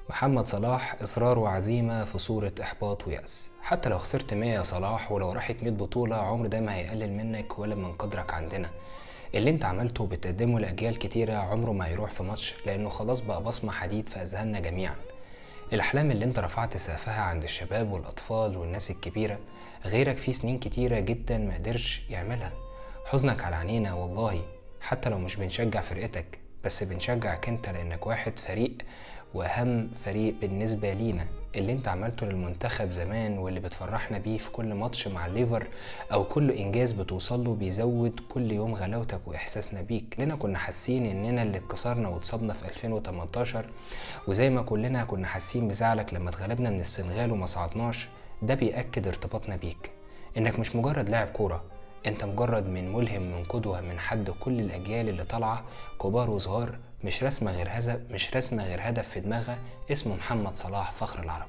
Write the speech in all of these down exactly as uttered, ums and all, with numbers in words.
محمد صلاح إصرار وعزيمة في صورة إحباط ويأس. حتى لو خسرت مية يا صلاح، ولو راحت مية بطولة، عمر ده ما هيقلل منك ولا من قدرك عندنا. اللي انت عملته بتقدمه لأجيال كتيرة عمره ما هيروح في ماتش، لأنه خلاص بقى بصمة حديد في أذهاننا جميعا. الأحلام اللي انت رفعت سقفها عند الشباب والأطفال والناس الكبيرة، غيرك في سنين كتيرة جدا ما قدرش يعملها. حزنك على عينينا والله، حتى لو مش بنشجع فرقتك، بس بنشجعك انت لأنك واحد فريق، وأهم فريق بالنسبة لينا. اللي انت عملته للمنتخب زمان واللي بتفرحنا بيه في كل ماتش مع الليفر او كل انجاز بتوصله بيزود كل يوم غلاوتك واحساسنا بيك، لنا كنا حاسين اننا اللي اتكسرنا واتصابنا في ألفين وتمنتاشر، وزي ما كلنا كنا حاسين بزعلك لما اتغلبنا من السنغال وما صعدناش. ده بيأكد ارتباطنا بيك، انك مش مجرد لاعب كورة، انت مجرد من ملهم، من قدوة، من حد كل الاجيال اللي طالعة كبار وصغار مش رسمة غير هدف مش رسمة غير هدف في دماغها اسمه محمد صلاح فخر العرب.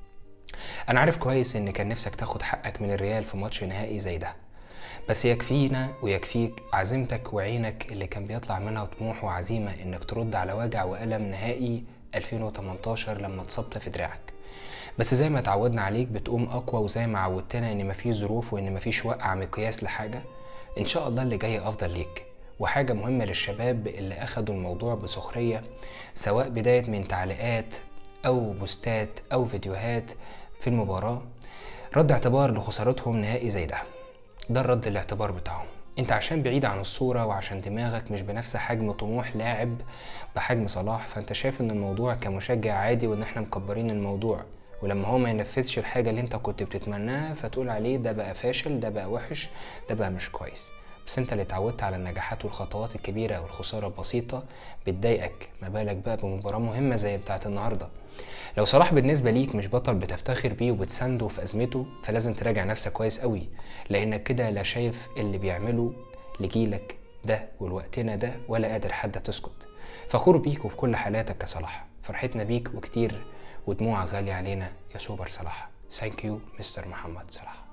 انا عارف كويس ان كان نفسك تاخد حقك من الريال في ماتش نهائي زي ده، بس يكفينا ويكفيك عزيمتك وعينك اللي كان بيطلع منها طموح وعزيمة انك ترد على وجع وألم نهائي ألفين وتمنتاشر لما اتصبت في دراعك. بس زي ما اتعودنا عليك بتقوم اقوى، وزي ما عودتنا ان مفيش ظروف وان مفيش وقع مقياس لحاجة. ان شاء الله اللي جاي افضل ليك. وحاجة مهمة للشباب اللي اخدوا الموضوع بسخرية، سواء بداية من تعليقات او بوستات او فيديوهات في المباراة، رد اعتبار لخسارتهم نهائي زي ده. ده الرد الاعتبار بتاعهم. انت عشان بعيد عن الصورة وعشان دماغك مش بنفس حجم طموح لاعب بحجم صلاح، فانت شايف ان الموضوع كمشجع عادي وان احنا مكبرين الموضوع، ولما هو ما ينفذش الحاجة اللي انت كنت بتتمناها فتقول عليه ده بقى فاشل، ده بقى وحش، ده بقى مش كويس. بس انت اللي اتعودت على النجاحات والخطوات الكبيرة والخسارة البسيطة بتضايقك، ما بالك بقى بمباراة مهمة زي بتاعت النهاردة. لو صلاح بالنسبة ليك مش بطل بتفتخر بيه وبتسنده في أزمته، فلازم تراجع نفسك كويس قوي، لأنك كده لا شايف اللي بيعمله لجيلك ده والوقتنا ده، ولا قادر حد تسكت. فخور بيك وبكل حالاتك يا صلاح، فرحتنا بيك وكتير ودموعك غالية علينا يا سوبر صلاح. ثانك يو مستر محمد صلاح.